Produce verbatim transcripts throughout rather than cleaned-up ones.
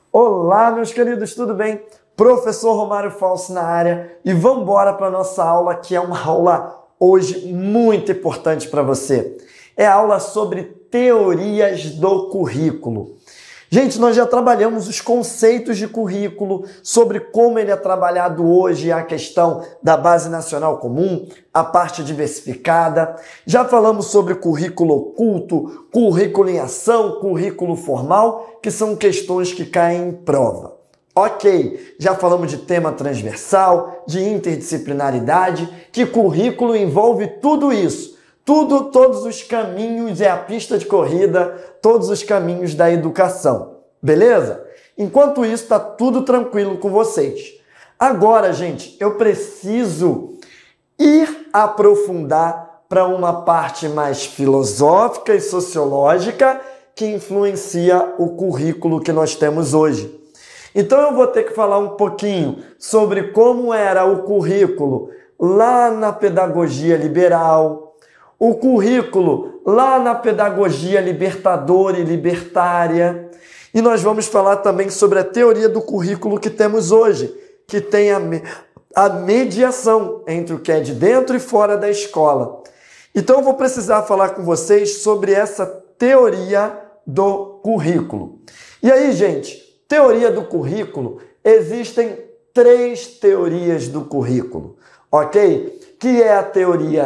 Olá, meus queridos, tudo bem? Professor Romário Falso na área e vamos embora para a nossa aula, que é uma aula hoje muito importante para você. É a aula sobre teorias do currículo. Gente, nós já trabalhamos os conceitos de currículo, sobre como ele é trabalhado hoje, a questão da Base Nacional Comum, a parte diversificada. Já falamos sobre currículo oculto, currículo em ação, currículo formal, que são questões que caem em prova. Ok, já falamos de tema transversal, de interdisciplinaridade, que currículo envolve tudo isso. Tudo, todos os caminhos, é a pista de corrida, todos os caminhos da educação, beleza? Enquanto isso, está tudo tranquilo com vocês. Agora, gente, eu preciso ir aprofundar para uma parte mais filosófica e sociológica que influencia o currículo que nós temos hoje. Então, eu vou ter que falar um pouquinho sobre como era o currículo lá na pedagogia liberal, o currículo lá na pedagogia libertadora e libertária. E nós vamos falar também sobre a teoria do currículo que temos hoje, que tem a, me a mediação entre o que é de dentro e fora da escola. Então eu vou precisar falar com vocês sobre essa teoria do currículo. E aí, gente, teoria do currículo, existem três teorias do currículo, ok? Que é a teoria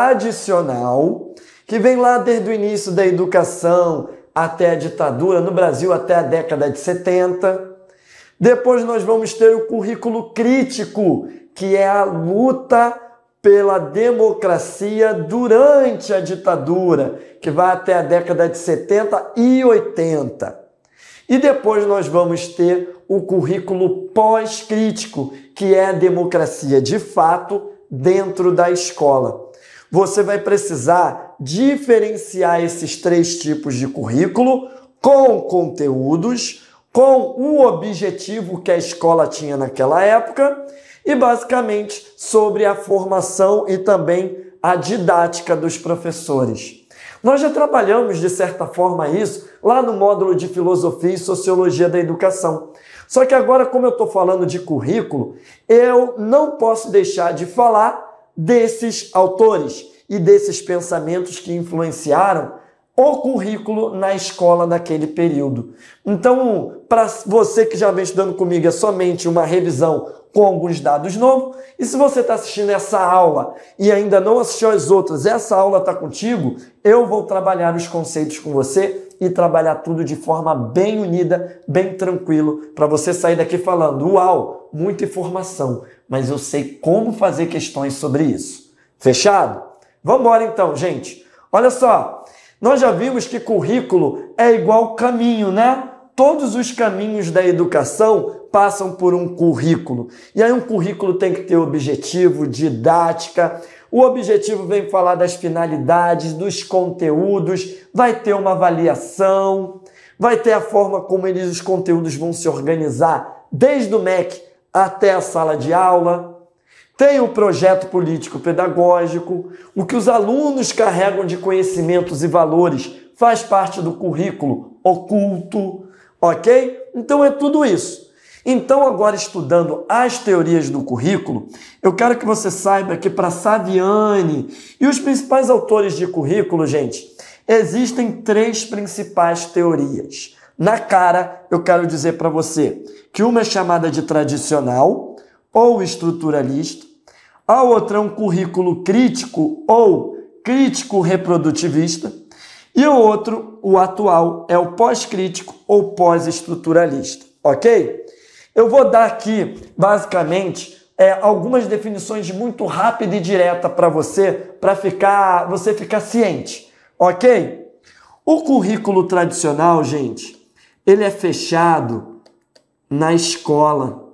tradicional, que vem lá desde o início da educação até a ditadura, no Brasil até a década de setenta. Depois nós vamos ter o currículo crítico, que é a luta pela democracia durante a ditadura, que vai até a década de setenta e oitenta. E depois nós vamos ter o currículo pós-crítico, que é a democracia de fato dentro da escola. Você vai precisar diferenciar esses três tipos de currículo com conteúdos, com o objetivo que a escola tinha naquela época e, basicamente, sobre a formação e também a didática dos professores. Nós já trabalhamos, de certa forma, isso lá no módulo de Filosofia e Sociologia da Educação. Só que agora, como eu estou falando de currículo, eu não posso deixar de falar desses autores e desses pensamentos que influenciaram o currículo na escola naquele período. Então, para você que já vem estudando comigo, é somente uma revisão com alguns dados novos. E se você está assistindo essa aula e ainda não assistiu às outras, essa aula está contigo, eu vou trabalhar os conceitos com você e trabalhar tudo de forma bem unida, bem tranquilo, para você sair daqui falando, uau, muita informação, mas eu sei como fazer questões sobre isso. Fechado? Vamos embora então, gente. Olha só, nós já vimos que currículo é igual caminho, né? Todos os caminhos da educação passam por um currículo. E aí um currículo tem que ter objetivo, didática. O objetivo vem falar das finalidades, dos conteúdos, vai ter uma avaliação, vai ter a forma como eles, os conteúdos vão se organizar, desde o M E C até a sala de aula. Tem o projeto político-pedagógico, o que os alunos carregam de conhecimentos e valores faz parte do currículo oculto, ok? Então é tudo isso. Então, agora estudando as teorias do currículo, eu quero que você saiba que para Saviani e os principais autores de currículo, gente, existem três principais teorias. Na cara, eu quero dizer para você que uma é chamada de tradicional ou estruturalista, a outra é um currículo crítico ou crítico reprodutivista, e o outro, o atual, é o pós-crítico ou pós-estruturalista, ok? Eu vou dar aqui, basicamente, é, algumas definições muito rápida e direta para você, para ficar, você ficar ciente, ok? O currículo tradicional, gente, ele é fechado na escola.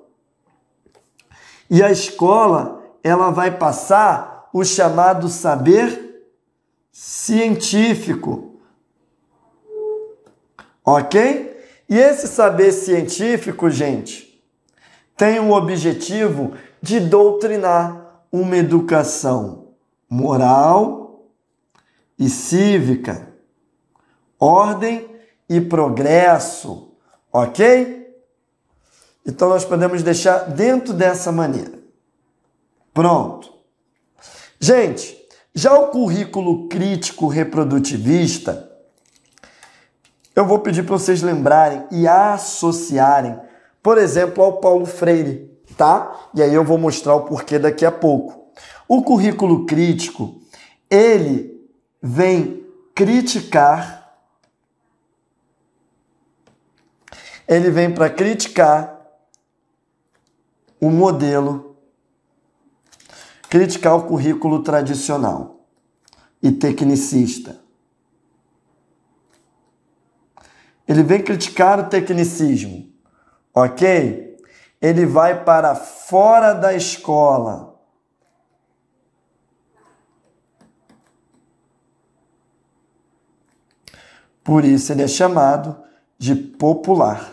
E a escola, ela vai passar o chamado saber científico, ok? E esse saber científico, gente, tem o objetivo de doutrinar uma educação moral e cívica, ordem e progresso, ok? Então, nós podemos deixar dentro dessa maneira. Pronto. Gente, já o currículo crítico reprodutivista, eu vou pedir para vocês lembrarem e associarem, por exemplo, ao Paulo Freire, tá? E aí eu vou mostrar o porquê daqui a pouco. O currículo crítico, ele vem criticar, ele vem para criticar o modelo, criticar o currículo tradicional e tecnicista. Ele vem criticar o tecnicismo, ok? Ele vai para fora da escola. Por isso ele é chamado de popular.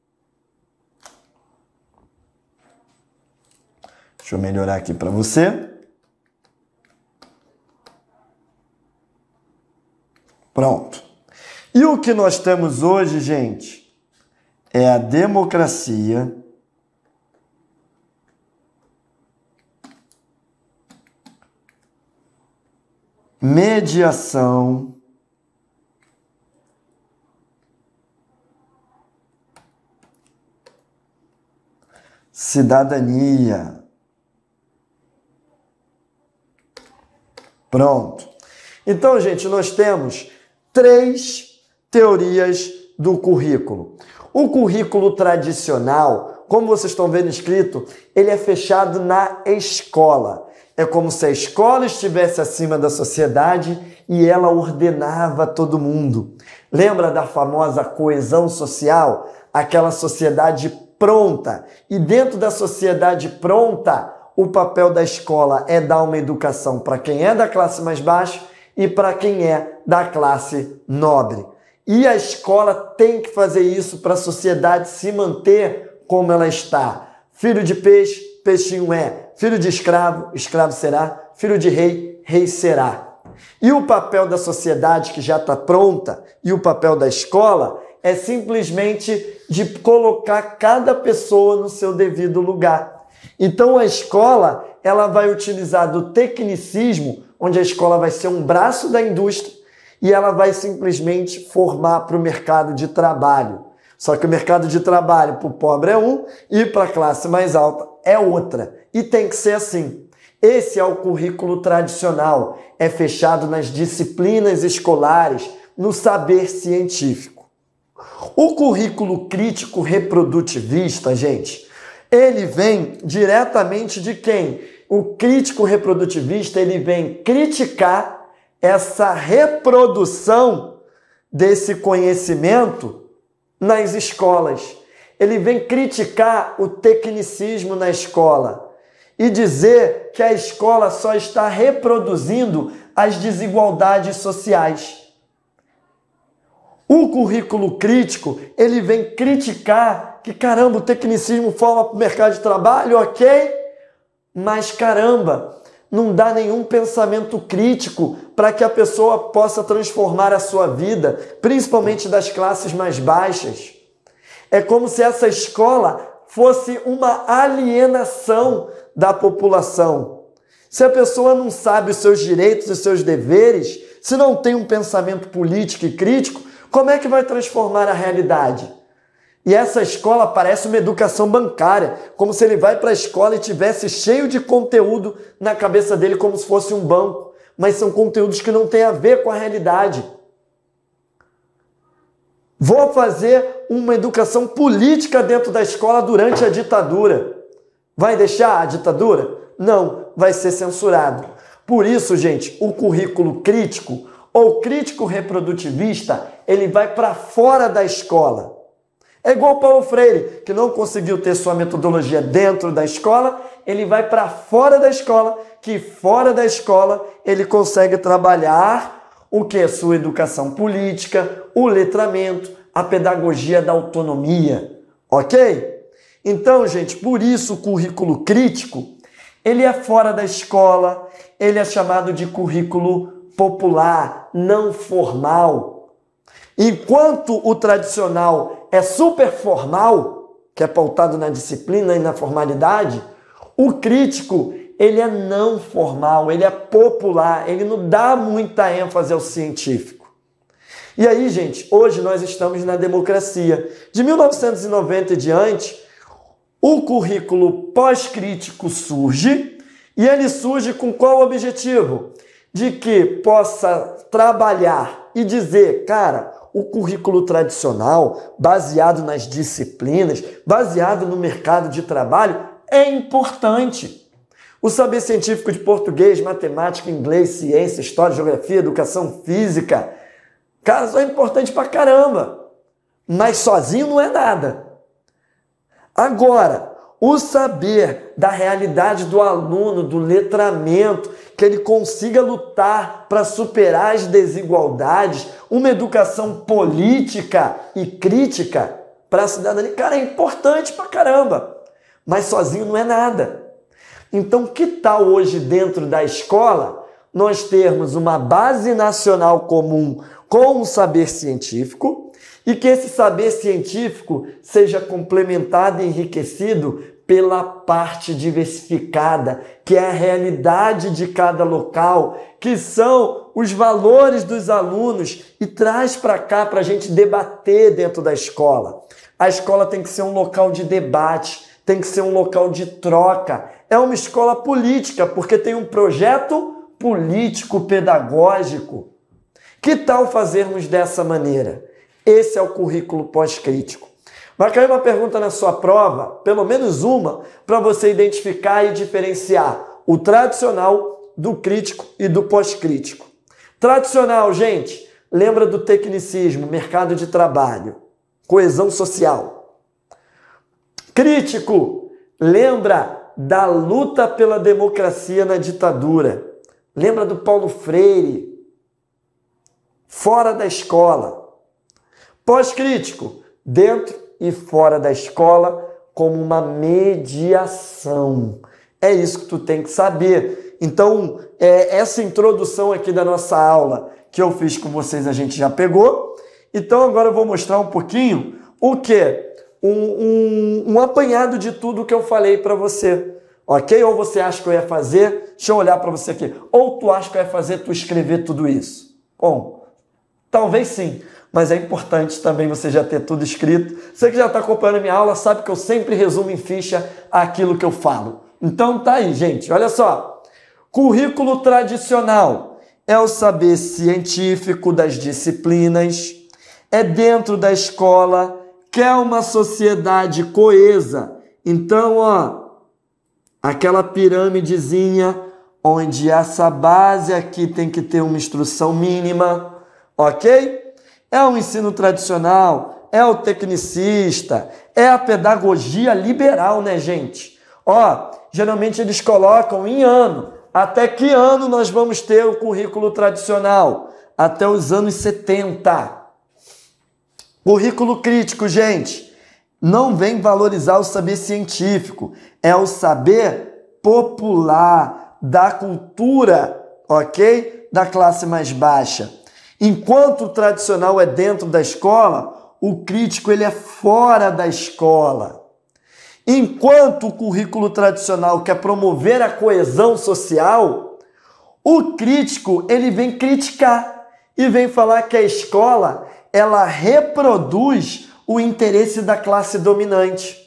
Deixa eu melhorar aqui para você. Pronto. E o que nós temos hoje, gente, é a democracia, mediação, cidadania. Pronto. Então, gente, nós temos três teorias do currículo. O currículo tradicional, como vocês estão vendo escrito, ele é fechado na escola. É como se a escola estivesse acima da sociedade e ela ordenava todo mundo. Lembra da famosa coesão social? Aquela sociedade pronta. E dentro da sociedade pronta, o papel da escola é dar uma educação para quem é da classe mais baixa e para quem é da classe nobre. E a escola tem que fazer isso para a sociedade se manter como ela está. Filho de peixe, peixinho é. Filho de escravo, escravo será. Filho de rei, rei será. E o papel da sociedade que já está pronta e o papel da escola é simplesmente de colocar cada pessoa no seu devido lugar. Então a escola ela vai utilizar do tecnicismo, onde a escola vai ser um braço da indústria e ela vai simplesmente formar para o mercado de trabalho. Só que o mercado de trabalho para o pobre é um e para a classe mais alta é outra. E tem que ser assim. Esse é o currículo tradicional, é fechado nas disciplinas escolares, no saber científico. O currículo crítico reprodutivista, gente, ele vem diretamente de quem? O crítico reprodutivista, ele vem criticar essa reprodução desse conhecimento nas escolas. Ele vem criticar o tecnicismo na escola e dizer que a escola só está reproduzindo as desigualdades sociais. O currículo crítico, ele vem criticar que, caramba, o tecnicismo forma para o mercado de trabalho, ok? Mas, caramba, não dá nenhum pensamento crítico para que a pessoa possa transformar a sua vida, principalmente das classes mais baixas. É como se essa escola fosse uma alienação da população. Se a pessoa não sabe os seus direitos e seus deveres, se não tem um pensamento político e crítico, como é que vai transformar a realidade? E essa escola parece uma educação bancária, como se ele vai para a escola e tivesse cheio de conteúdo na cabeça dele como se fosse um banco, mas são conteúdos que não têm a ver com a realidade. Vou fazer uma educação política dentro da escola durante a ditadura. Vai deixar a ditadura? Não, vai ser censurado. Por isso, gente, o currículo crítico ou crítico reprodutivista, ele vai para fora da escola. É igual Paulo Freire, que não conseguiu ter sua metodologia dentro da escola, ele vai para fora da escola, que fora da escola ele consegue trabalhar o que? Sua educação política, o letramento, a pedagogia da autonomia, ok? Então, gente, por isso o currículo crítico, ele é fora da escola, ele é chamado de currículo popular, não formal. Enquanto o tradicional é super formal, que é pautado na disciplina e na formalidade, o crítico, ele é não formal, ele é popular, ele não dá muita ênfase ao científico. E aí, gente, hoje nós estamos na democracia. De mil novecentos e noventa e diante, o currículo pós-crítico surge, e ele surge com qual objetivo? De que possa trabalhar e dizer, cara, o currículo tradicional, baseado nas disciplinas, baseado no mercado de trabalho, é importante. O saber científico de português, matemática, inglês, ciência, história, geografia, educação física, cara, isso é importante pra caramba. Mas sozinho não é nada. Agora, o saber da realidade do aluno, do letramento, que ele consiga lutar para superar as desigualdades, uma educação política e crítica para a cidadania, cara, é importante pra caramba, mas sozinho não é nada. Então, que tal hoje dentro da escola nós termos uma base nacional comum com o saber científico e que esse saber científico seja complementado e enriquecido pela parte diversificada, que é a realidade de cada local, que são os valores dos alunos, e traz para cá para a gente debater dentro da escola. A escola tem que ser um local de debate, tem que ser um local de troca. É uma escola política, porque tem um projeto político-pedagógico. Que tal fazermos dessa maneira? Esse é o currículo pós-crítico. Vai cair uma pergunta na sua prova, pelo menos uma, para você identificar e diferenciar o tradicional do crítico e do pós-crítico. Tradicional, gente, lembra do tecnicismo, mercado de trabalho, coesão social. Crítico, lembra da luta pela democracia na ditadura. Lembra do Paulo Freire, fora da escola. Pós-crítico, dentro e fora da escola, como uma mediação. É isso que tu tem que saber. Então, é, essa introdução aqui da nossa aula que eu fiz com vocês, a gente já pegou. Então, agora eu vou mostrar um pouquinho o quê? Um, um, um apanhado de tudo que eu falei para você. Ok? Ou você acha que eu ia fazer? Deixa eu olhar para você aqui. Ou tu acha que eu ia fazer tu escrever tudo isso? Bom, talvez sim. Mas é importante também você já ter tudo escrito. Você que já está acompanhando a minha aula sabe que eu sempre resumo em ficha aquilo que eu falo. Então tá aí, gente. Olha só. Currículo tradicional é o saber científico das disciplinas. É dentro da escola. Quer uma sociedade coesa. Então, ó, aquela pirâmidezinha onde essa base aqui tem que ter uma instrução mínima. Ok? É o ensino tradicional, é o tecnicista, é a pedagogia liberal, né, gente? Ó, geralmente eles colocam em ano. Até que ano nós vamos ter o currículo tradicional? Até os anos setenta. Currículo crítico, gente, não vem valorizar o saber científico, é o saber popular, da cultura, ok? Da classe mais baixa. Enquanto o tradicional é dentro da escola, o crítico ele é fora da escola. Enquanto o currículo tradicional quer promover a coesão social, o crítico ele vem criticar e vem falar que a escola ela reproduz o interesse da classe dominante.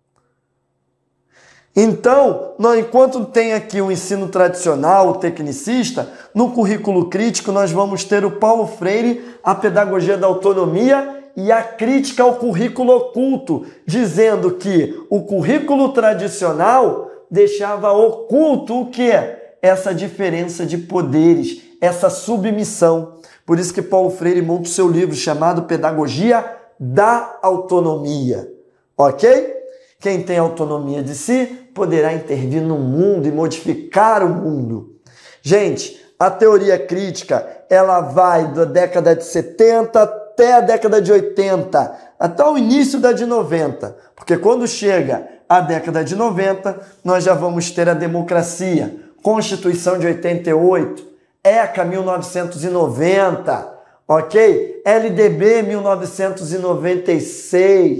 Então, nós, enquanto tem aqui o ensino tradicional, o tecnicista, no currículo crítico nós vamos ter o Paulo Freire, a pedagogia da autonomia e a crítica ao currículo oculto, dizendo que o currículo tradicional deixava oculto o quê? Essa diferença de poderes, essa submissão. Por isso que Paulo Freire monta o seu livro chamado Pedagogia da Autonomia. Ok? Quem tem autonomia de si poderá intervir no mundo e modificar o mundo. Gente, a teoria crítica, ela vai da década de setenta até a década de oitenta, até o início da de noventa. Porque quando chega a década de noventa, nós já vamos ter a democracia. Constituição de oitenta e oito, ECA mil novecentos e noventa, ok? L D B mil novecentos e noventa e seis,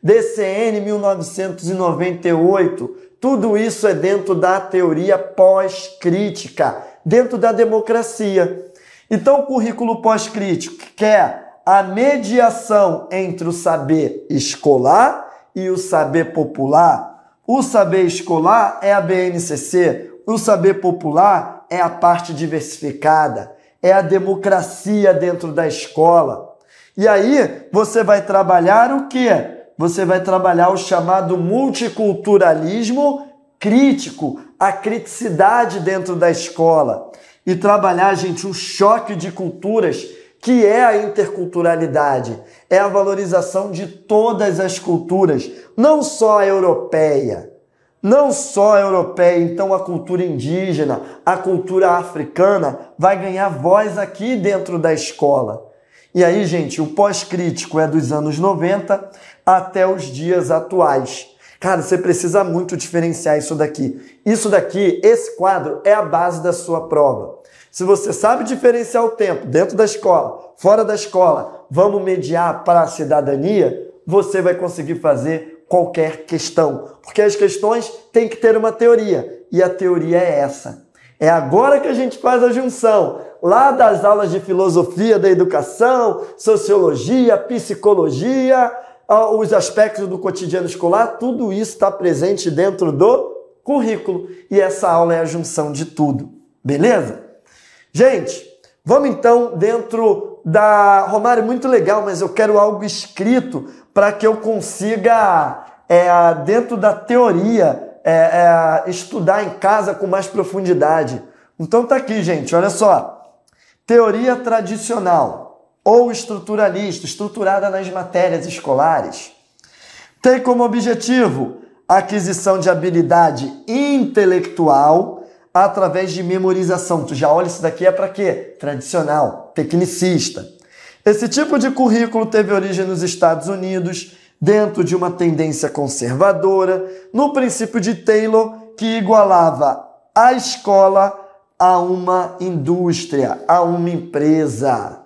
D C N mil novecentos e noventa e oito. Tudo isso é dentro da teoria pós-crítica, dentro da democracia. Então, o currículo pós-crítico quer a mediação entre o saber escolar e o saber popular. O saber escolar é a B N C C, o saber popular é a parte diversificada, é a democracia dentro da escola. E aí você vai trabalhar o quê? Você vai trabalhar o chamado multiculturalismo crítico, a criticidade dentro da escola. E trabalhar, gente, um choque de culturas, que é a interculturalidade, é a valorização de todas as culturas, não só a europeia, não só a europeia, então a cultura indígena, a cultura africana vai ganhar voz aqui dentro da escola. E aí, gente, o pós-crítico é dos anos noventa até os dias atuais. Cara, você precisa muito diferenciar isso daqui. Isso daqui, esse quadro, é a base da sua prova. Se você sabe diferenciar o tempo dentro da escola, fora da escola, vamos mediar para a cidadania, você vai conseguir fazer qualquer questão. Porque as questões têm que ter uma teoria. E a teoria é essa. É agora que a gente faz a junção. Lá das aulas de filosofia da educação, sociologia, psicologia, os aspectos do cotidiano escolar, tudo isso está presente dentro do currículo. E essa aula é a junção de tudo. Beleza? Gente, vamos então dentro da... Romário, muito legal, mas eu quero algo escrito para que eu consiga, é, dentro da teoria, é, é, estudar em casa com mais profundidade. Então tá aqui, gente, olha só. Teoria tradicional ou estruturalista, estruturada nas matérias escolares, tem como objetivo a aquisição de habilidade intelectual através de memorização. Tu já olha, isso daqui é para quê? Tradicional, tecnicista. Esse tipo de currículo teve origem nos Estados Unidos, dentro de uma tendência conservadora, no princípio de Taylor, que igualava a escola a uma indústria, a uma empresa.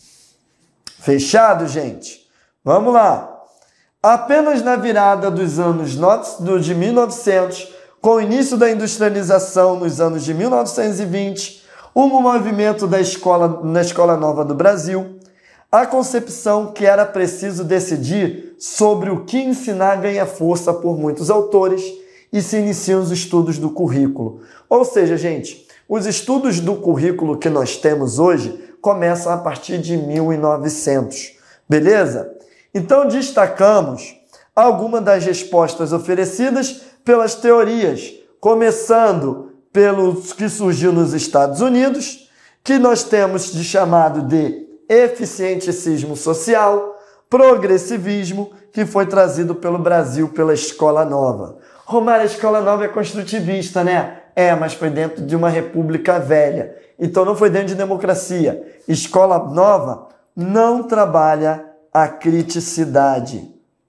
Fechado, gente? Vamos lá. Apenas na virada dos anos de mil e novecentos, com o início da industrialização nos anos de mil novecentos e vinte, o movimento da escola, na Escola Nova do Brasil, a concepção que era preciso decidir sobre o que ensinar ganha força por muitos autores e se iniciam os estudos do currículo. Ou seja, gente, os estudos do currículo que nós temos hoje começam a partir de mil e novecentos, beleza? Então destacamos algumas das respostas oferecidas pelas teorias, começando pelos que surgiu nos Estados Unidos, que nós temos de chamado de eficienticismo social, progressivismo, que foi trazido pelo Brasil pela Escola Nova. Romário, a Escola Nova é construtivista, né? É, mas foi dentro de uma república velha. Então não foi dentro de democracia. Escola Nova não trabalha a criticidade.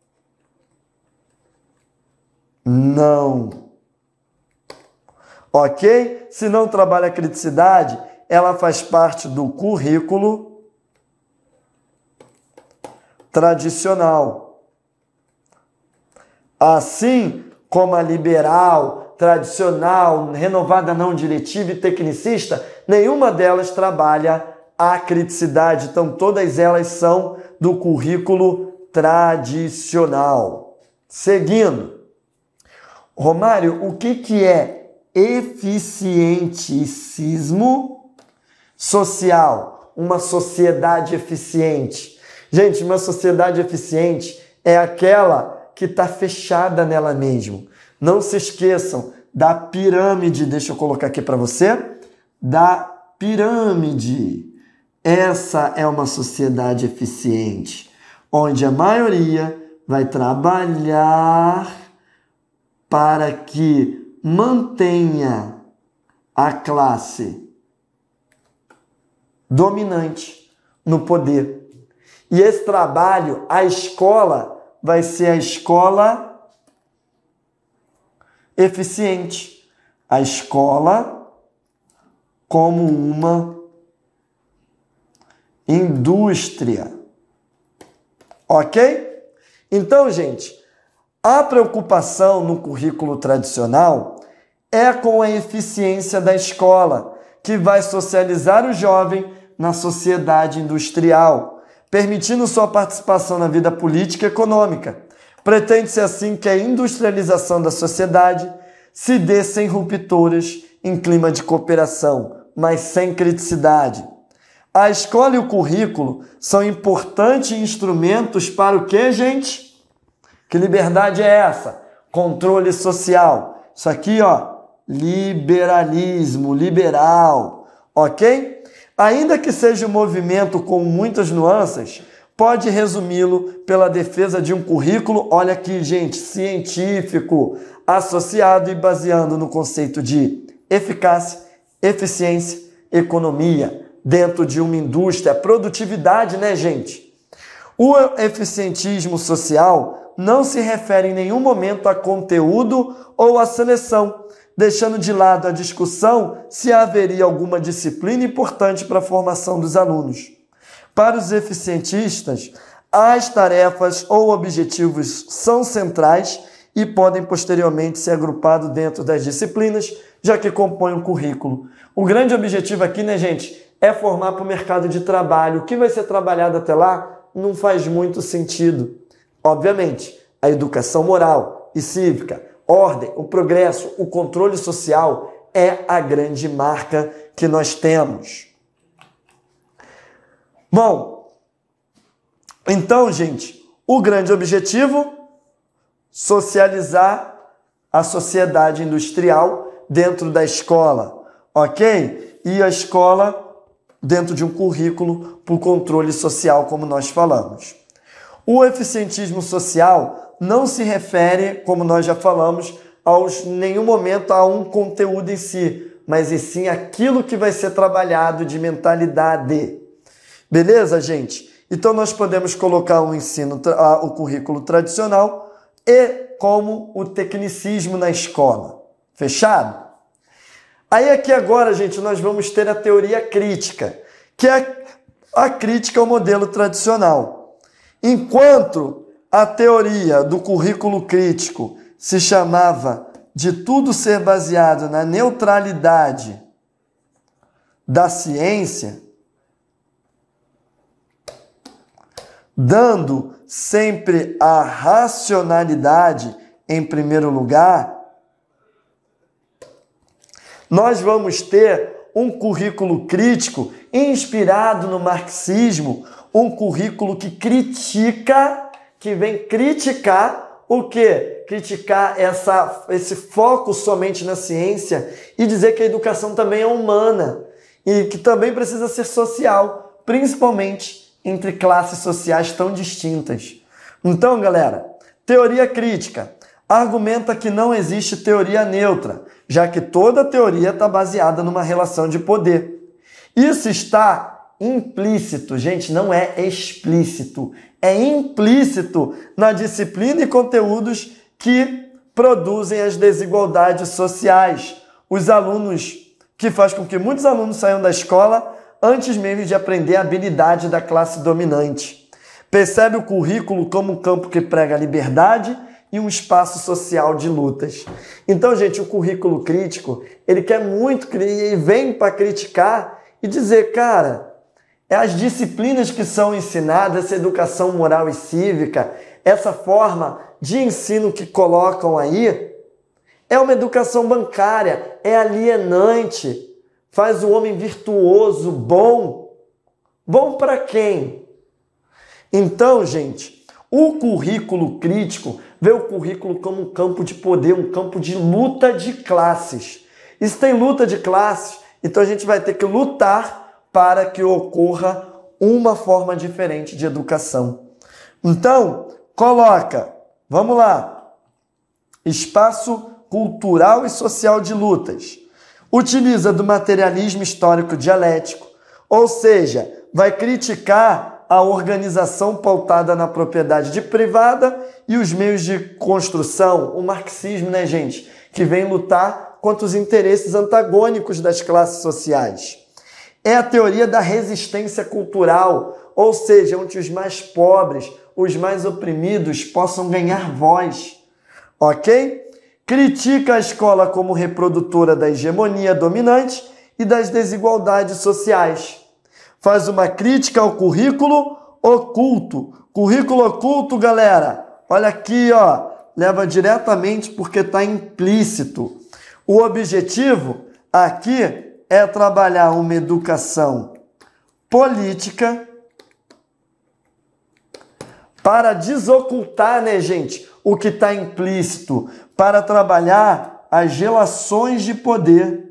Não. Ok? Se não trabalha a criticidade, ela faz parte do currículo tradicional. Assim como a liberal, tradicional, renovada não diretiva e tecnicista, nenhuma delas trabalha a criticidade. Então, todas elas são do currículo tradicional. Seguindo. Romário, o que, que é eficienticismo social? Uma sociedade eficiente. Gente, uma sociedade eficiente é aquela que está fechada nela mesmo. Não se esqueçam da pirâmide, deixa eu colocar aqui para você, da pirâmide. Essa é uma sociedade eficiente, onde a maioria vai trabalhar para que mantenha a classe dominante no poder. E esse trabalho, a escola, vai ser a escola eficiente. A escola como uma indústria. Ok? Então, gente, a preocupação no currículo tradicional é com a eficiência da escola, que vai socializar o jovem na sociedade industrial, permitindo sua participação na vida política e econômica. Pretende-se assim que a industrialização da sociedade se dê sem rupturas em clima de cooperação, mas sem criticidade. A escola e o currículo são importantes instrumentos para o quê, gente? Que liberdade é essa? Controle social. Isso aqui, ó, liberalismo, liberal, ok? Ainda que seja um movimento com muitas nuances, pode resumi-lo pela defesa de um currículo, olha aqui, gente, científico, associado e baseando no conceito de eficácia, eficiência, economia, dentro de uma indústria, produtividade, né, gente? O eficientismo social não se refere em nenhum momento a conteúdo ou a seleção, deixando de lado a discussão se haveria alguma disciplina importante para a formação dos alunos. Para os eficientistas, as tarefas ou objetivos são centrais e podem posteriormente ser agrupados dentro das disciplinas, já que compõem o currículo. O grande objetivo aqui, né, gente, é formar para o mercado de trabalho. O que vai ser trabalhado até lá não faz muito sentido. Obviamente, a educação moral e cívica, ordem, o progresso, o controle social é a grande marca que nós temos. Bom, então, gente, o grande objetivo, socializar a sociedade industrial dentro da escola, ok? E a escola dentro de um currículo para o controle social, como nós falamos. O eficientismo social não se refere, como nós já falamos, aos nenhum momento a um conteúdo em si, mas e sim aquilo que vai ser trabalhado de mentalidade. Beleza, gente? Então nós podemos colocar o ensino, o currículo tradicional e como o tecnicismo na escola. Fechado? Aí aqui agora, gente, nós vamos ter a teoria crítica, que é a crítica ao modelo tradicional. Enquanto a teoria do currículo crítico se chamava de tudo ser baseado na neutralidade da ciência, dando sempre a racionalidade em primeiro lugar, nós vamos ter um currículo crítico inspirado no marxismo, um currículo que critica, que vem criticar o quê? Criticar essa, esse foco somente na ciência e dizer que a educação também é humana e que também precisa ser social, principalmente entre classes sociais tão distintas. Então, galera, teoria crítica argumenta que não existe teoria neutra, já que toda teoria está baseada numa relação de poder. Isso está implícito, gente, não é explícito, é implícito na disciplina e conteúdos que produzem as desigualdades sociais. Os alunos, que faz com que muitos alunos saiam da escola antes mesmo de aprender a habilidade da classe dominante. Percebe o currículo como um campo que prega a liberdade e um espaço social de lutas. Então, gente, o currículo crítico, ele quer muito, ele vem para criticar e dizer, cara, as disciplinas que são ensinadas, essa educação moral e cívica, essa forma de ensino que colocam aí, é uma educação bancária, é alienante, faz o homem virtuoso, bom. Bom para quem? Então, gente, o currículo crítico vê o currículo como um campo de poder, um campo de luta de classes. E se tem luta de classes, então a gente vai ter que lutar para que ocorra uma forma diferente de educação. Então, coloca, vamos lá, espaço cultural e social de lutas. Utiliza do materialismo histórico dialético, ou seja, vai criticar a organização pautada na propriedade de privada e os meios de construção, o marxismo, né, gente, que vem lutar contra os interesses antagônicos das classes sociais. É a teoria da resistência cultural, ou seja, onde os mais pobres, os mais oprimidos possam ganhar voz, ok? Critica a escola como reprodutora da hegemonia dominante e das desigualdades sociais. Faz uma crítica ao currículo oculto. Currículo oculto, galera, olha aqui, ó, leva diretamente porque está implícito. O objetivo aqui é trabalhar uma educação política para desocultar, né, gente, o que está implícito, para trabalhar as relações de poder.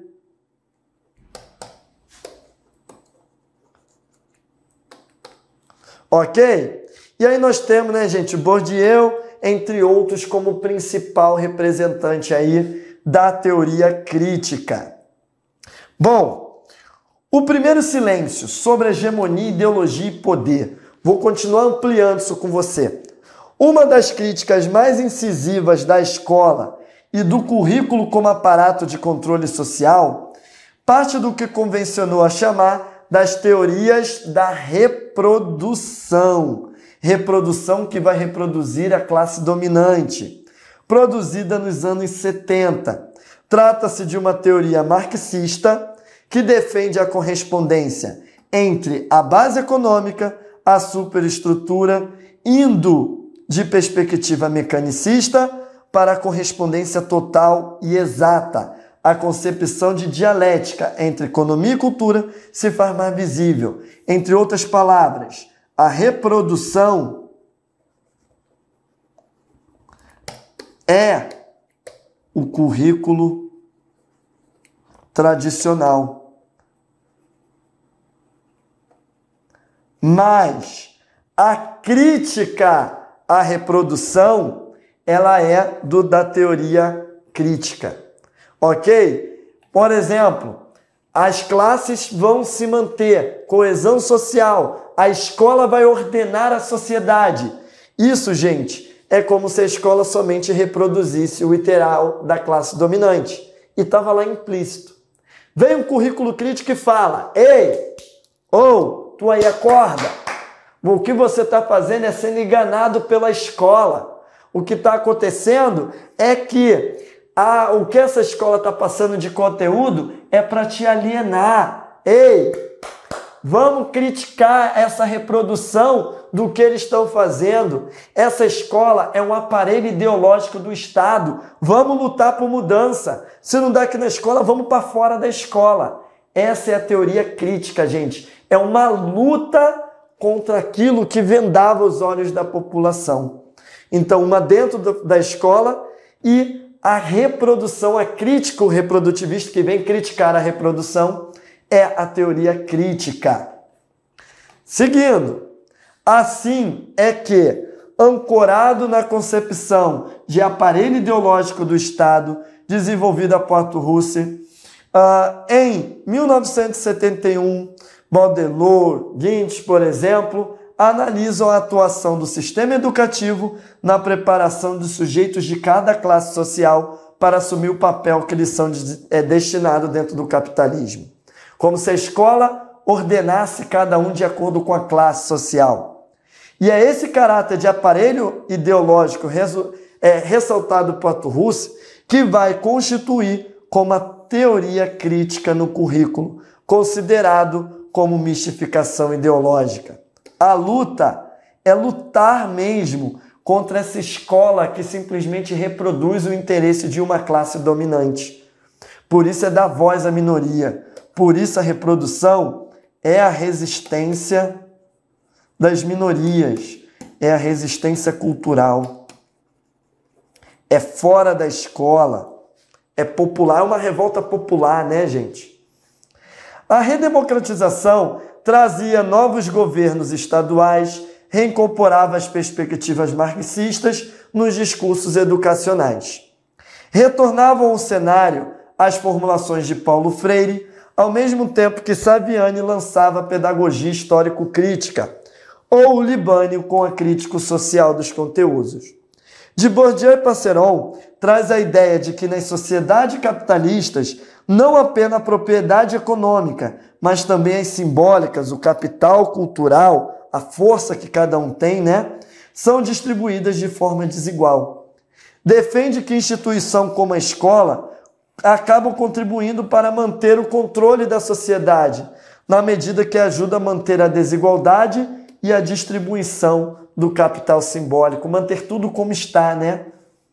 Ok? E aí nós temos, né, gente, Bourdieu, entre outros, como principal representante aí da teoria crítica. Bom, o primeiro silêncio sobre hegemonia, ideologia e poder. Vou continuar ampliando isso com você. Uma das críticas mais incisivas da escola e do currículo como aparato de controle social parte do que convencionou a chamar das teorias da reprodução. Reprodução que vai reproduzir a classe dominante, produzida nos anos setenta. Trata-se de uma teoria marxista que defende a correspondência entre a base econômica, a superestrutura, indo de perspectiva mecanicista para a correspondência total e exata. A concepção de dialética entre economia e cultura se faz mais visível. Entre outras palavras, a reprodução é o currículo tradicional. Mas a crítica à reprodução, ela é do, da teoria crítica. Ok? Por exemplo, as classes vão se manter, coesão social, a escola vai ordenar a sociedade. Isso, gente, é como se a escola somente reproduzisse o ideal da classe dominante. E estava lá implícito. Vem um currículo crítico e fala: ei, ou, oh, tu aí acorda. O que você está fazendo é sendo enganado pela escola. O que está acontecendo é que a, o que essa escola está passando de conteúdo é para te alienar. Ei, vamos criticar essa reprodução do que eles estão fazendo. Essa escola é um aparelho ideológico do Estado. Vamos lutar por mudança. Se não dá aqui na escola, vamos para fora da escola. Essa é a teoria crítica, gente. É uma luta contra aquilo que vendava os olhos da população. Então, uma dentro do, da escola e a reprodução, a crítica, o reprodutivista que vem criticar a reprodução é a teoria crítica. Seguindo, assim é que, ancorado na concepção de aparelho ideológico do Estado, desenvolvida por Russell, uh, em mil novecentos e setenta e um, Baudelot, Gintes, por exemplo, analisam a atuação do sistema educativo na preparação dos sujeitos de cada classe social para assumir o papel que lhes são de, é, destinados dentro do capitalismo. Como se a escola ordenasse cada um de acordo com a classe social. E é esse caráter de aparelho ideológico resu, é, ressaltado por Russell que vai constituir como a teoria crítica no currículo, considerado como mistificação ideológica. A luta é lutar mesmo contra essa escola que simplesmente reproduz o interesse de uma classe dominante. Por isso é dar voz à minoria. Por isso a reprodução é a resistência das minorias, é a resistência cultural. É fora da escola, é popular, é uma revolta popular, né, gente? A redemocratização trazia novos governos estaduais, reincorporava as perspectivas marxistas nos discursos educacionais. Retornavam ao cenário as formulações de Paulo Freire, ao mesmo tempo que Saviani lançava a pedagogia histórico-crítica, ou o Libânio com a crítica social dos conteúdos. De Bourdieu e Passeron traz a ideia de que nas sociedades capitalistas não apenas a propriedade econômica, mas também as simbólicas, o capital cultural, a força que cada um tem, né, são distribuídas de forma desigual. Defende que instituição como a escola acabam contribuindo para manter o controle da sociedade, na medida que ajuda a manter a desigualdade e a distribuição do capital simbólico, manter tudo como está, né?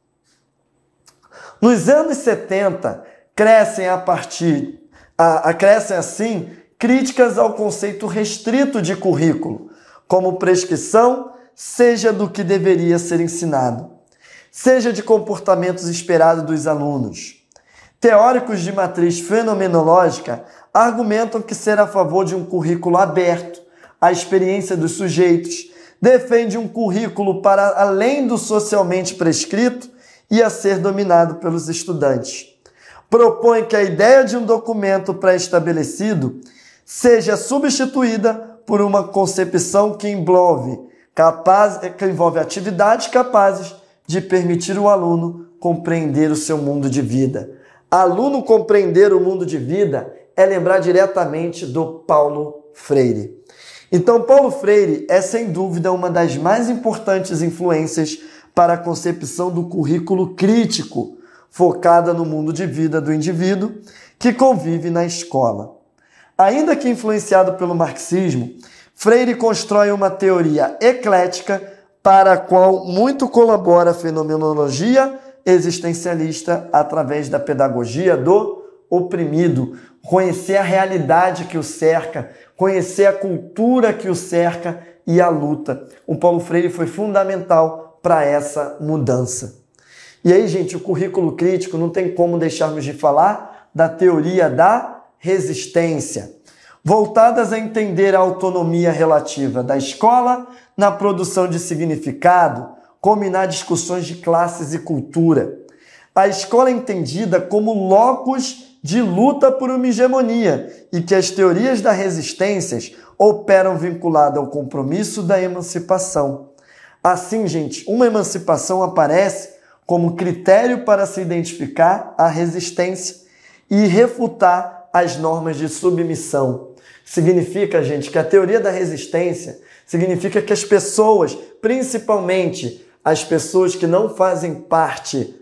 Nos anos setenta, crescem a partir, a, a, crescem assim, críticas ao conceito restrito de currículo, como prescrição, seja do que deveria ser ensinado, seja de comportamentos esperados dos alunos. Teóricos de matriz fenomenológica argumentam que ser a favor de um currículo aberto à experiência dos sujeitos, defende um currículo para além do socialmente prescrito e a ser dominado pelos estudantes. Propõe que a ideia de um documento pré-estabelecido seja substituída por uma concepção que envolve, capaz, que envolve atividades capazes de permitir ao aluno compreender o seu mundo de vida. Aluno compreender o mundo de vida é lembrar diretamente do Paulo Freire. Então, Paulo Freire é, sem dúvida, uma das mais importantes influências para a concepção do currículo crítico, focada no mundo de vida do indivíduo que convive na escola. Ainda que influenciado pelo marxismo, Freire constrói uma teoria eclética para a qual muito colabora a fenomenologia existencialista através da pedagogia do oprimido, conhecer a realidade que o cerca, conhecer a cultura que o cerca e a luta. O Paulo Freire foi fundamental para essa mudança. E aí, gente, o currículo crítico não tem como deixarmos de falar da teoria da resistência, voltadas a entender a autonomia relativa da escola na produção de significado, combinar discussões de classes e cultura. A escola é entendida como locus de luta por uma hegemonia e que as teorias da resistência operam vinculada ao compromisso da emancipação. Assim, gente, uma emancipação aparece como critério para se identificar a resistência e refutar as normas de submissão. Significa, gente, que a teoria da resistência significa que as pessoas, principalmente as pessoas que não fazem parte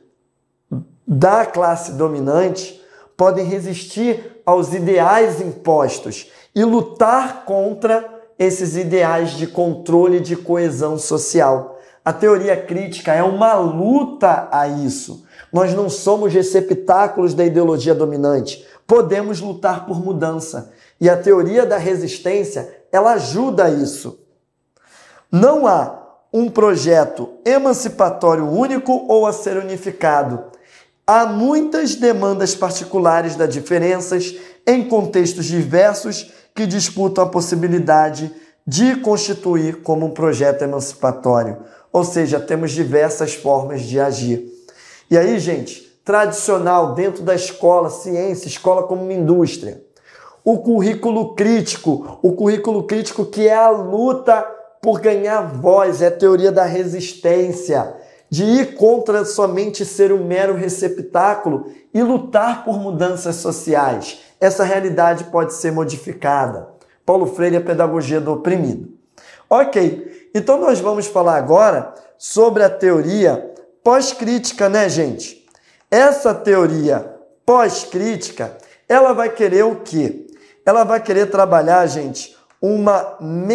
da classe dominante, podem resistir aos ideais impostos e lutar contra esses ideais de controle e de coesão social. A teoria crítica é uma luta a isso. Nós não somos receptáculos da ideologia dominante. Podemos lutar por mudança. E a teoria da resistência, ela ajuda a isso. Não há um projeto emancipatório único ou a ser unificado. Há muitas demandas particulares das diferenças em contextos diversos que disputam a possibilidade de constituir como um projeto emancipatório. Ou seja, temos diversas formas de agir. E aí, gente, tradicional dentro da escola, ciência, escola como uma indústria. O currículo crítico, o currículo crítico que é a luta por ganhar voz, é a teoria da resistência, de ir contra somente ser um mero receptáculo e lutar por mudanças sociais. Essa realidade pode ser modificada. Paulo Freire, a pedagogia do oprimido. Ok, então nós vamos falar agora sobre a teoria pós-crítica, né, gente? Essa teoria pós-crítica, ela vai querer o quê? Ela vai querer trabalhar, gente, uma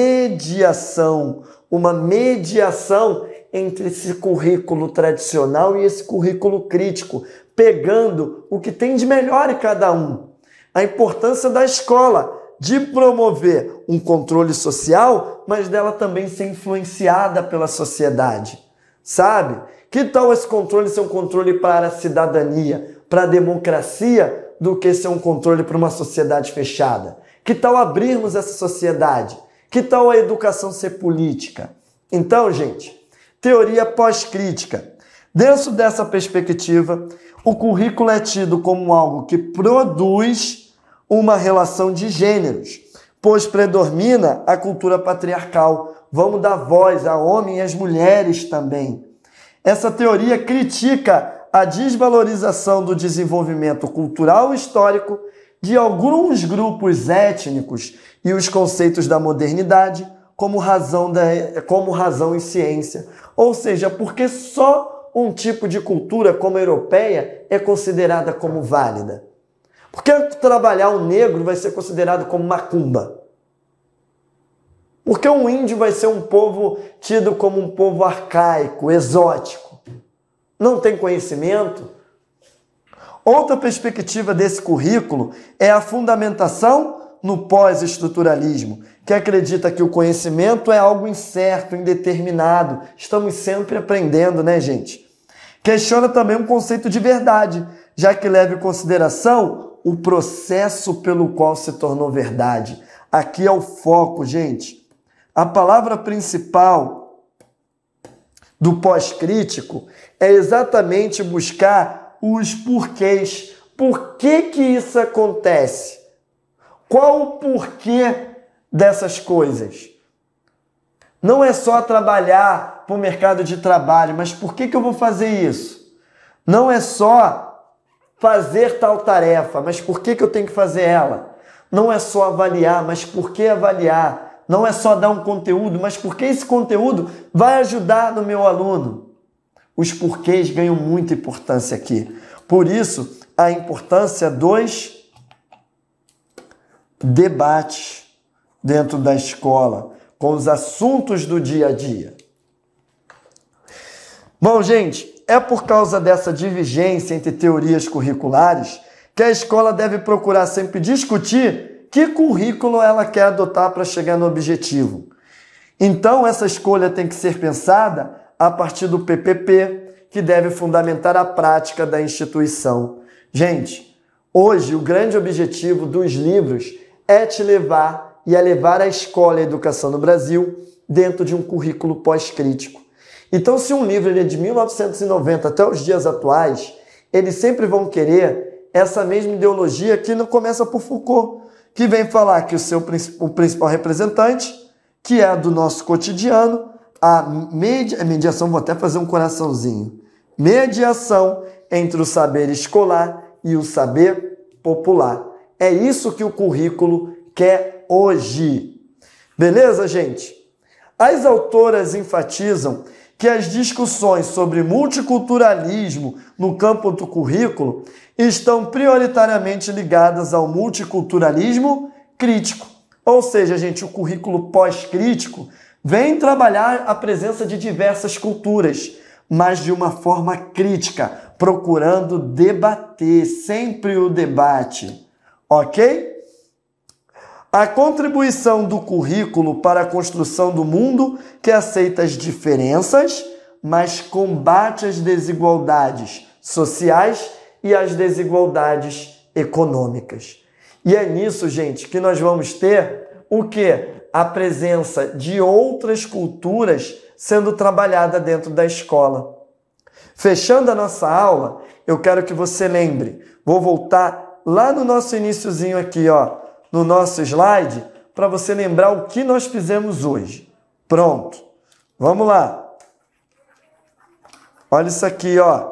mediação, uma mediação entre esse currículo tradicional e esse currículo crítico, pegando o que tem de melhor em cada um. A importância da escola de promover um controle social, mas dela também ser influenciada pela sociedade, sabe? Que tal esse controle ser um controle para a cidadania, para a democracia, do que ser um controle para uma sociedade fechada? Que tal abrirmos essa sociedade? Que tal a educação ser política? Então, gente, teoria pós-crítica. Dentro dessa perspectiva, o currículo é tido como algo que produz uma relação de gêneros, pois predomina a cultura patriarcal. Vamos dar voz a homens e às mulheres também. Essa teoria critica a desvalorização do desenvolvimento cultural e histórico de alguns grupos étnicos e os conceitos da modernidade como razão, da, como razão e ciência. Ou seja, porque só um tipo de cultura como a europeia é considerada como válida. Porque trabalhar um negro vai ser considerado como macumba. Porque um índio vai ser um povo tido como um povo arcaico, exótico. Não tem conhecimento. Outra perspectiva desse currículo é a fundamentação no pós-estruturalismo, que acredita que o conhecimento é algo incerto, indeterminado. Estamos sempre aprendendo, né, gente? Questiona também um conceito de verdade, já que leva em consideração o processo pelo qual se tornou verdade. Aqui é o foco, gente. A palavra principal do pós-crítico é exatamente buscar os porquês. Por que que isso acontece? Qual o porquê dessas coisas? Não é só trabalhar para o mercado de trabalho, mas por que que eu vou fazer isso? Não é só fazer tal tarefa, mas por que que eu tenho que fazer ela? Não é só avaliar, mas por que avaliar? Não é só dar um conteúdo, mas por que esse conteúdo vai ajudar no meu aluno? Os porquês ganham muita importância aqui. Por isso, a importância dos debates dentro da escola, com os assuntos do dia a dia. Bom, gente, é por causa dessa divergência entre teorias curriculares que a escola deve procurar sempre discutir que currículo ela quer adotar para chegar no objetivo. Então, essa escolha tem que ser pensada a partir do P P P, que deve fundamentar a prática da instituição. Gente, hoje o grande objetivo dos livros é te levar e a levar a escola e a educação no Brasil dentro de um currículo pós-crítico. Então, se um livro ele é de mil novecentos e noventa até os dias atuais, eles sempre vão querer essa mesma ideologia que não começa por Foucault, que vem falar que o seu o principal representante, que é do nosso cotidiano, a media, mediação, vou até fazer um coraçãozinho, mediação entre o saber escolar e o saber popular. É isso que o currículo quer hoje. Beleza, gente? As autoras enfatizam que as discussões sobre multiculturalismo no campo do currículo estão prioritariamente ligadas ao multiculturalismo crítico. Ou seja, gente, o currículo pós-crítico vem trabalhar a presença de diversas culturas, mas de uma forma crítica, procurando debater, sempre o debate. Ok? A contribuição do currículo para a construção do mundo que aceita as diferenças, mas combate as desigualdades sociais e as desigualdades econômicas. E é nisso, gente, que nós vamos ter o quê? A presença de outras culturas sendo trabalhada dentro da escola. Fechando a nossa aula, eu quero que você lembre, vou voltar lá no nosso iniciozinho aqui, ó, no nosso slide, para você lembrar o que nós fizemos hoje. Pronto. Vamos lá. Olha isso aqui, ó.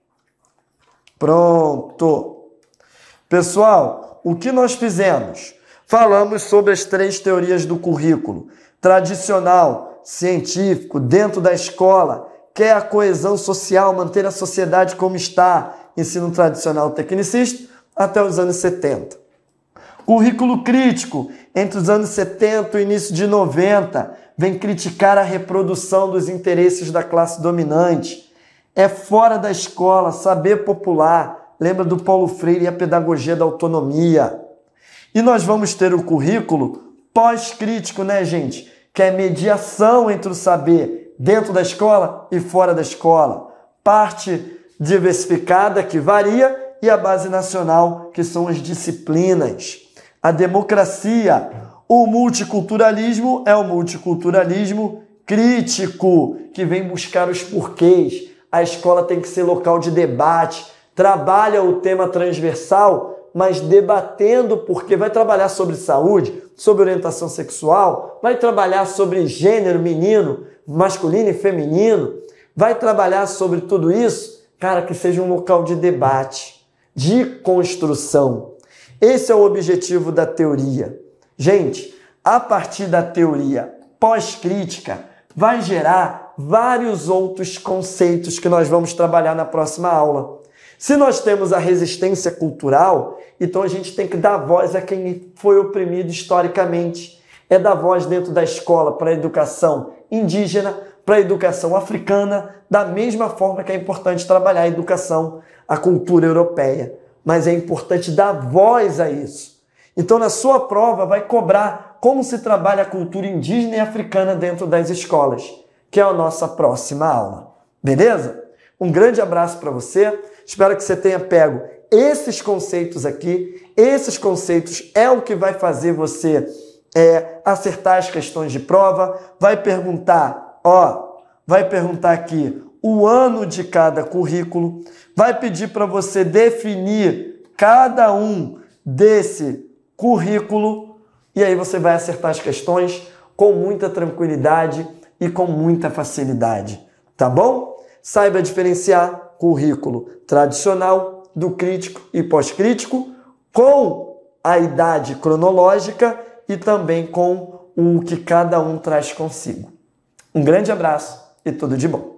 Pronto. Pessoal, o que nós fizemos? Falamos sobre as três teorias do currículo. Tradicional, científico, dentro da escola, que é a coesão social, manter a sociedade como está. Ensino tradicional tecnicista até os anos setenta. Currículo crítico, entre os anos setenta e o início de noventa, vem criticar a reprodução dos interesses da classe dominante. É fora da escola, saber popular, lembra do Paulo Freire e a pedagogia da autonomia. E nós vamos ter o currículo pós-crítico, né, gente? Que é mediação entre o saber dentro da escola e fora da escola. Parte diversificada, que varia, e a base nacional, que são as disciplinas. A democracia, o multiculturalismo é o multiculturalismo crítico, que vem buscar os porquês. A escola tem que ser local de debate, trabalha o tema transversal, mas debatendo porque vai trabalhar sobre saúde, sobre orientação sexual, vai trabalhar sobre gênero menino, masculino e feminino, vai trabalhar sobre tudo isso, cara, que seja um local de debate, de construção. Esse é o objetivo da teoria. Gente, a partir da teoria pós-crítica vai gerar vários outros conceitos que nós vamos trabalhar na próxima aula. Se nós temos a resistência cultural, então a gente tem que dar voz a quem foi oprimido historicamente. É dar voz dentro da escola para a educação indígena, para a educação africana, da mesma forma que é importante trabalhar a educação, a cultura europeia. Mas é importante dar voz a isso. Então, na sua prova, vai cobrar como se trabalha a cultura indígena e africana dentro das escolas, que é a nossa próxima aula. Beleza? Um grande abraço para você. Espero que você tenha pego esses conceitos aqui. Esses conceitos é o que vai fazer você é, acertar as questões de prova. Vai perguntar, ó, vai perguntar aqui o ano de cada currículo. Vai pedir para você definir cada um desse currículo. E aí você vai acertar as questões com muita tranquilidade e com muita facilidade. Tá bom? Saiba diferenciar currículo tradicional do crítico e pós-crítico com a idade cronológica e também com o que cada um traz consigo. Um grande abraço e tudo de bom!